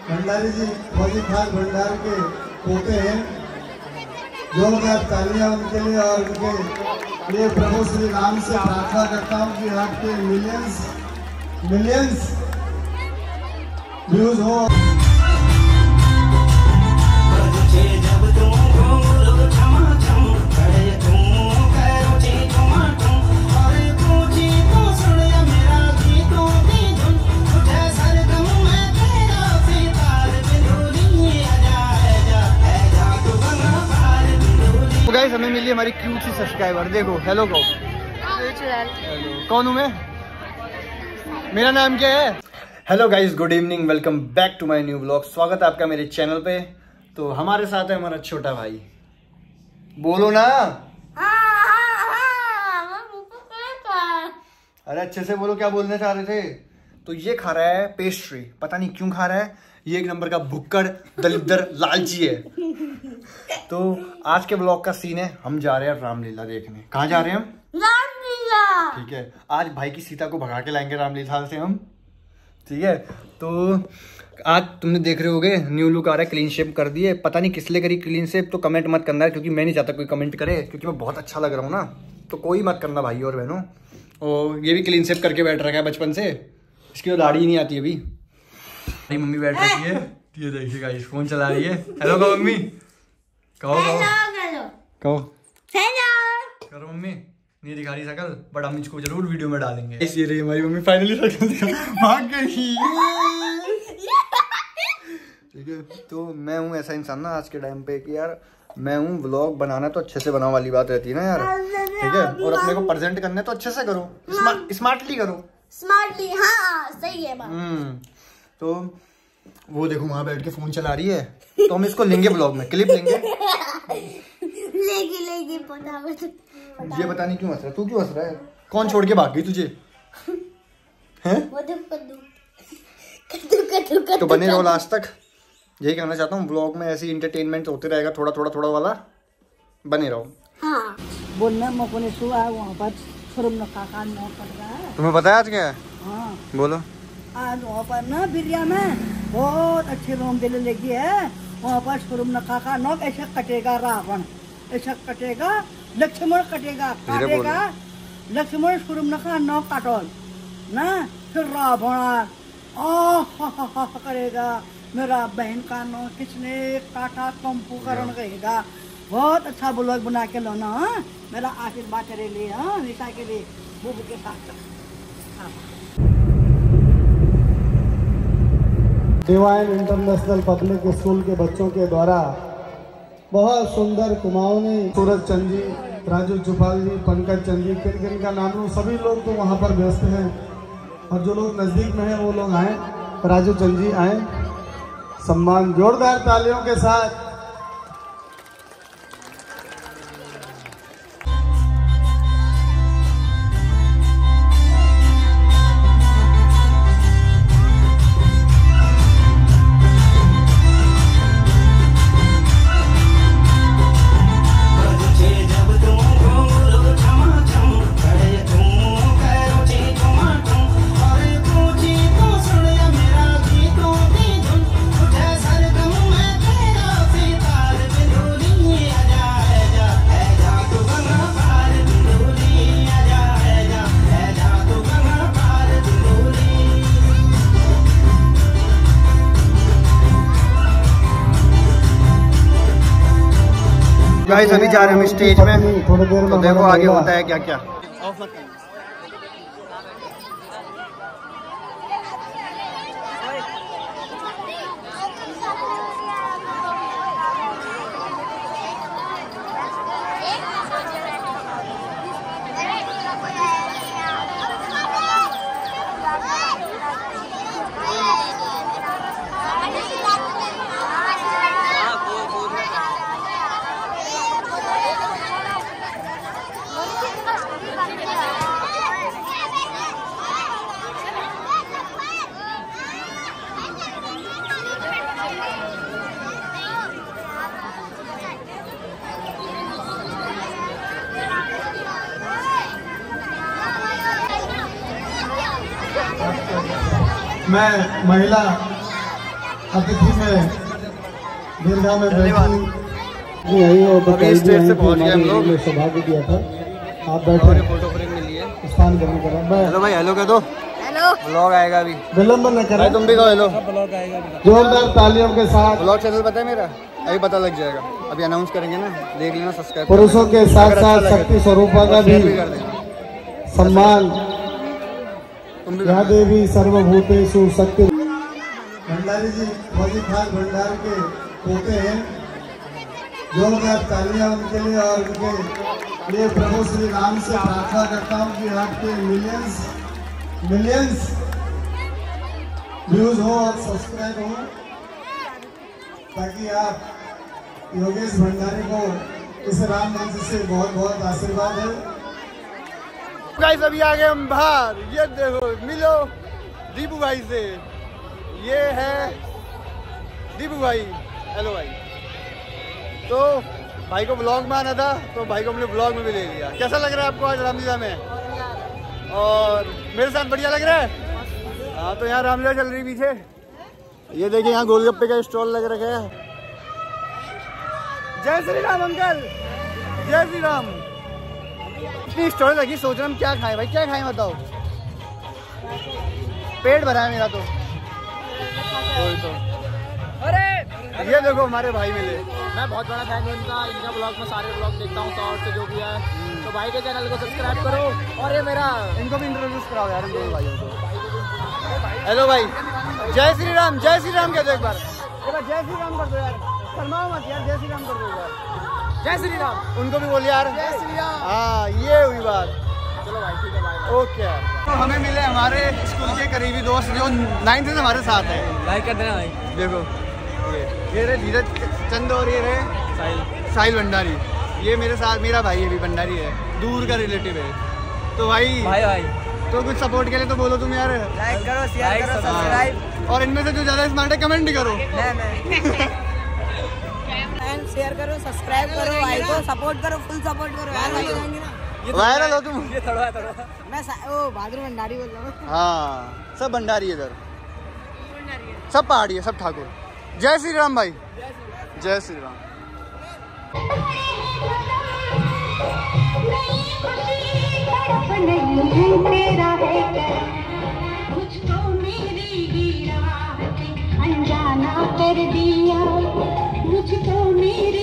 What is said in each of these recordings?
भंडारी जी फौजी खान भंडार के पोते हैं। जोरदार तालियां उनके लिए और उनके लिए प्रभु श्री राम से प्रार्थना करता हूँ कि आपके मिलियंस व्यूज हो। गाइस हमें मिली हमारी क्यूट सी सब्सक्राइबर। देखो हेलो कहो। हेलो कौन हूँ मैं? मेरा नाम क्या है? Hello guys, good evening, welcome back to my new vlog. स्वागत है आपका मेरे चैनल पे। तो हमारे साथ है हमारा छोटा भाई। बोलो ना। अरे अच्छे से बोलो, क्या बोलना चाह रहे थे? तो ये खा रहा है पेस्ट्री, पता नहीं क्यों खा रहा है। ये एक नंबर का भुक्कड़ दलिद्र लालची है। तो आज के ब्लॉग का सीन है, हम जा रहे हैं रामलीला देखने। कहाँ जा रहे हैं हम? रामलीला। ठीक है, आज भाई की सीता को भगा के लाएंगे रामलीला से हम। ठीक है, तो आज तुमने देख रहे होगे न्यू लुक आ रहा है, क्लीन शेप कर दिए। पता नहीं किस लिए करी क्लीन शेप, तो कमेंट मत करना, क्योंकि मैं नहीं चाहता कोई कमेंट करे, क्योंकि मैं बहुत अच्छा लग रहा हूँ ना। तो कोई मत करना भाई और बहनों। और ये भी क्लीन शेप करके बैठ रखा है बचपन से, इसकी तो दाढ़ी ही नहीं आती अभी। मेरी मम्मी बैठ रखी है, ये देखिए गाइस, फोन चला रही है। हेलो कहो मम्मी, कहो कहो करो मम्मी। नहीं दिखा रही शकल, बट हम इसको जरूर वीडियो में डालेंगे। इसी रही हमारी मम्मी फाइनली भाग गई। ठीक है, तो मैं हूँ ऐसा इंसान ना आज के टाइम पे कि यार मैं हूँ, व्लॉग बनाना तो अच्छे से बनाने वाली बात रहती है ना यार। ठीक है, और अपने को प्रेजेंट करना है तो अच्छे से करो, स्मार्टली करो। स्मार्टली, हाँ सही है बात। तो वो देखो वहां बैठ के फोन चला रही है, तो हम इसको लेंगे ब्लॉग में, क्लिप लेंगे। लेगी ये पता नहीं क्यों हंस रहा है, तू क्यों हंस रहा है? कौन छोड़ के भाग गई तुझे? हैं? तो बने रहो लास्ट तक, यही कहना चाहता हूँ। ब्लॉग में ऐसी इंटरटेनमेंट होते रहेगा, थोड़ा थोड़ा वाला, बने रहो। हाँ। बोलना मकोने सुआ वहाँ पर शुरू काका नौ पड़ रहा है। तुम्हें पता है आज क्या है? हाँ बोलो। आज वहाँ पर ना बिरिया में बहुत अच्छे रोम दिल लगी है। वहाँ पर शुरू काका नौ ऐसा कटेगा रावण, ऐसा कटेगा लक्ष्मण, कटेगा काटेगा लक्ष्मण शुरू नखा नौ काटोल ना, फिर रावण करेगा मेरा बहन का नो किसने काटा कंपू करण कहेगा। बहुत अच्छा ब्लॉग बना के लो ना, मेरा आशीर्वाद तेरे लिए, हाँ निशा के लिए, बुब के साथ। डिवाइन इंटरनेशनल पब्लिक स्कूल के बच्चों के द्वारा बहुत सुंदर कुमाऊनी, सूरज चंद जी, राजू चुपाल जी, पंकज चंद जी, किन किन का नाम लूं, सभी लोग तो वहाँ पर व्यस्त हैं। और जो लोग नज़दीक में हैं वो लोग आए, राजू चंद जी आए, सम्मान जोरदार तालियों के साथ। गाइस अभी जा रहे हैं हम स्टेज में, तो देखो आगे होता है क्या क्या। मैं महिला अतिथि में दीर्घा में बैठी यही हो अभी स्टेज से पहुंच गए हम लोग। सौभाग्य दिया था आप बैठे फोटो फ्रेम में लिए स्थान करने करा। हेलो भाई, हेलो कह दो। हेलो ब्लॉग आएगा अभी, विलम्ब न करें। तुम भी कहो हेलो। जोरदार तालियों के साथ ब्लॉग चैनल पता है मेरा, अभी पता लग जाएगा, अभी अनाउंस करेंगे ना, देख लेना, सब्सक्राइब। पुरुषों के साथ साथ शक्ति स्वरूपा का भी कर देना सम्मान। तुम भी या देवी सर्वभूतेषु शक्ति। भंडारी जी फौजी खान भंडार के पोते हैं। जोरदार तालियां उनके लिए और उनके लिए प्रभु श्री राम से प्रार्थना करता हूँ कि आपके मिलियंस व्यूज हो और सब्सक्राइब हो, ताकि आप योगेश भंडारी को इस राम मंच से बहुत बहुत आशीर्वाद है। गाइस अभी आ गए हम बाहर, ये देखो, मिलो दीपू भाई से। ये है दीपू भाई। हेलो भाई। तो भाई को ब्लॉग में आना था, तो भाई को हमने ब्लॉग में भी ले लिया। कैसा लग रहा है आपको आज रामलीला में? और मेरे साथ बढ़िया लग रहा है। हाँ, तो यहाँ रामलीला चल रही पीछे। ये देखिए यहाँ गोलगप्पे का स्टॉल लग रखा है। जय श्री राम अंकल, जय श्री राम। इतनी स्टोरी लगी, सोच रहे हम क्या खाएं भाई, क्या खाएं बताओ। पेट भरा है मेरा तो। अरे ये देखो हमारे भाई मिले। मैं बहुत बड़ा फैन हूँ इनका ब्लॉग में सारे ब्लॉग देखता हूँ शॉर्ट से जो भी है। तो भाई के चैनल को सब्सक्राइब करो और ये मेरा इनको भी इंट्रोड्यूस कराओ यार, इन दोनों भाइयों को। हेलो भाई, जय श्री राम, जय श्री राम कह दो एक बार। जय श्री राम कर दो यार, शर्माओ मत यार, जय श्री राम कर दो यार। जय श्री राम उनको भी बोलिए यार। जय श्री राम। हाँ, ये हुई बात। चलो भाई ठीक है भाई। ओके। तो हमें मिले हमारे स्कूल के करीबी दोस्त जो 9th से हमारे साथ है। लाइक कर देना भाई। देखो ये रहे धीरज चंद और ये रहे साहिल भंडारी। ये मेरे साथ मेरा भाई है भी, भंडारी है, दूर का रिलेटिव है। तो भाई तो कुछ सपोर्ट के लिए तो बोलो तुम यार। लाइक करो, शेयर करो, सब्सक्राइब। और इनमें से जो ज्यादा स्मार्ट है कमेंट करो। शेयर करो, सब्सक्राइब करो, भाई को सपोर्ट करो, फुल सपोर्ट करो। वायरल हो तुम। ये थोड़ा मैं ओ बहादुर भंडारी बोल रहा हूँ। हाँ, सब भंडारी इधर, सब पहाड़ी है, सब ठाकुर। जय श्री राम भाई, जय श्री राम। अनजाना कर दिया मुझको मेरी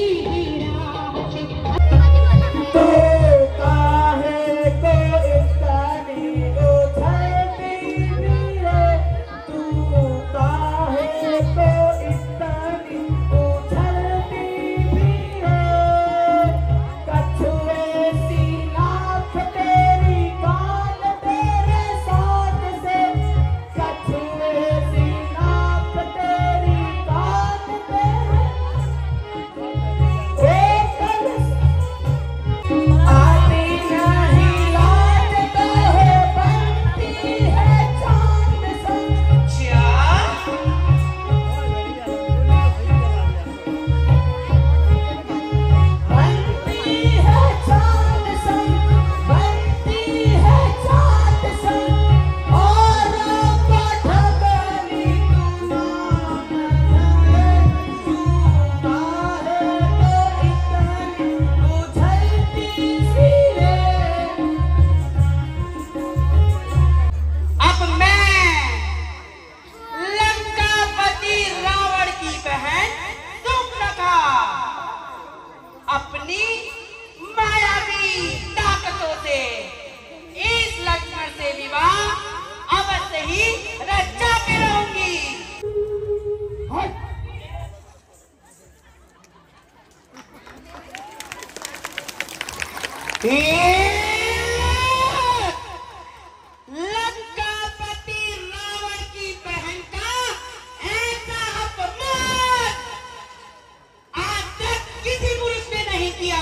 लंकापति रावण की बहन का ऐसा अपमान आज तक किसी पुरुष ने नहीं किया।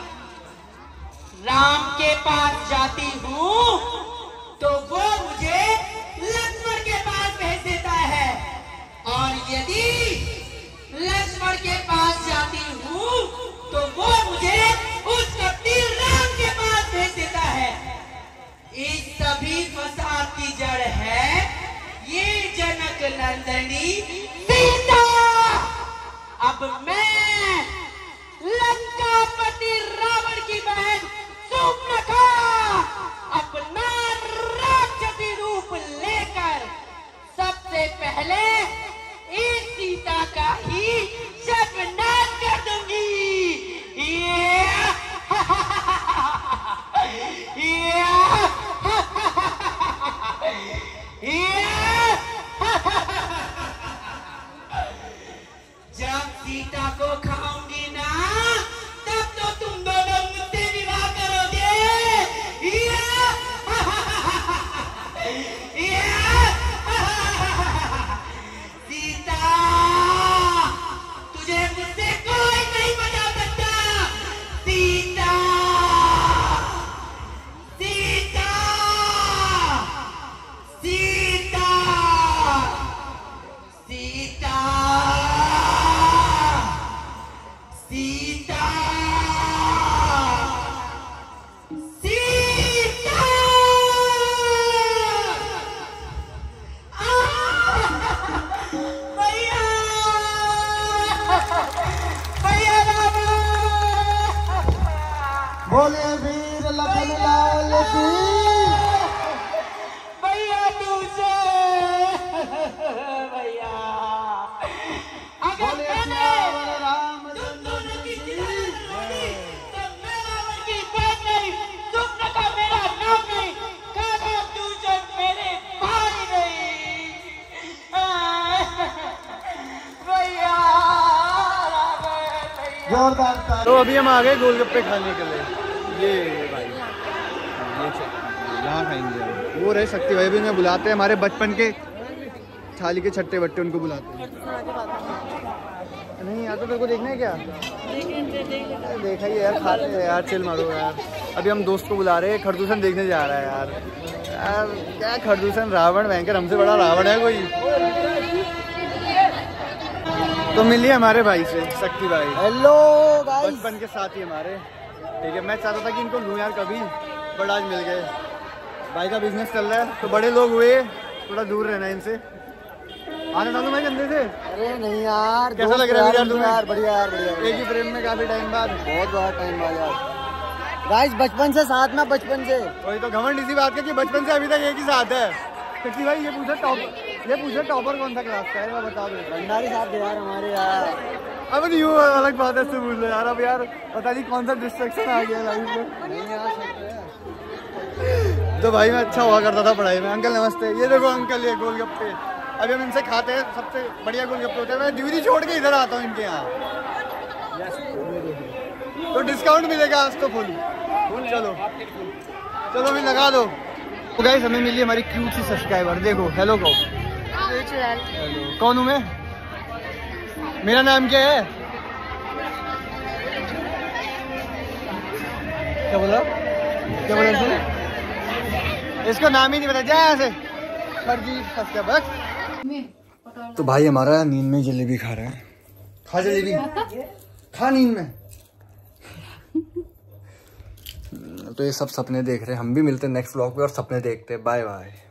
राम के पास जाती हूँ तो वो मुझे लक्ष्मण के पास भेज देता है, और यदि लक्ष्मण के पास जाती हूँ तो वो मुझे उस कपटी राम के पास भेज देता है। इस सभी फसाद की जड़ है ये जनक नंदनी सीता। सीता को खाऊंगी ना, तब तो तुम दोनों मुझसे विवाह करोगे। सीता, तुझे मुझसे कोई नहीं बचा सकता। सीता, सीता, सीता, सीता, सीता, सीता। भैया, भैया बाबा, बोले वीर लखन लाल की। भैया तुझे, भैया अगर बोले मैंने सियावर रामचंद्र तुम दोनों की की। जिंदगी तो मैं रावण की बात नहीं, तुमने का मेरा नाम नहीं, काका तुझे मेरे भाई नहीं। भैया, भैया। जोरदार ताली। तो अभी हम आ गए गोलगप्पे खाने के लिए। ये भाई, ये यहाँ खाएंगे हम। वो रहे शक्ति भाई भी हमें बुलाते हैं, हमारे बचपन के थाली के छट्टे बट्टे उनको बुलाते हैं। नहीं यार, तो मेरे को देखना है क्या? देखा ही यार, खाते हैं यार, चिल मारो यार। अभी हम दोस्त को बुला रहे हैं, खरदूषण देखने जा रहा है यार। यार क्या खरदूषण, रावण भयंकर, हमसे बड़ा रावण है कोई। तो मिलिए हमारे भाई से, शक्ति भाई। Hello guys. बचपन के साथी हमारे, ठीक है। मैं चाहता था कि इनको लूँ यार कभी, बट आज मिल गए। भाई का बिजनेस चल रहा है तो बड़े लोग हुए, थोड़ा दूर रहना है इनसे। आने डालू भाई कंधे से। अरे नहीं यार, कैसा लग रहा है यार तुम्हें? यार बढ़िया यार, बढ़िया। एक ही फ्रेम में काफी टाइम बाद, बहुत बहुत टाइम बाद यार। गाइस बचपन से साथ में, बचपन से। वही तो घमंड इसी बात का कि बचपन से अभी तक एक ही साथ है। शक्ति भाई ये पूछे टॉपर कौन सा क्लास का है, मैं बता दो। भंडारी साहब थे यार हमारे यार। अब यूँ अलग बात है, इससे पूछ लो यार। अब यार पता नहीं कौन सा डिस्ट्रैक्शन आ गया लाइफ में। नहीं यार, सब तो यार। तो भाई मैं अच्छा हुआ करता था पढ़ाई में। अंकल नमस्ते। ये देखो अंकल, ये गोलगप्पे अभी हम इनसे खाते हैं, सबसे बढ़िया गोलगप्पे होते हैं। मैं ड्यूटी छोड़ के इधर आता हूँ इनके यहाँ, तो डिस्काउंट मिलेगा आज तो फुल। चलो चलो अभी लगा दो। तो गाइस हमें मिली हमारी क्यूट सी सब्सक्राइबर, देखो हेलो को। हेलो, कौन हूँ मैं? मेरा नाम क्या है? क्या बोला इसने? इसको नाम ही नहीं पता, जा यहाँ से। फर्जी फंस गया बस। तो भाई हमारा नींद में जलेबी खा रहा है। खा जलेबी, खा नींद में। तो ये सब सपने देख रहे हैं, हम भी मिलते हैं नेक्स्ट व्लॉग पे और सपने देखते हैं। Bye bye.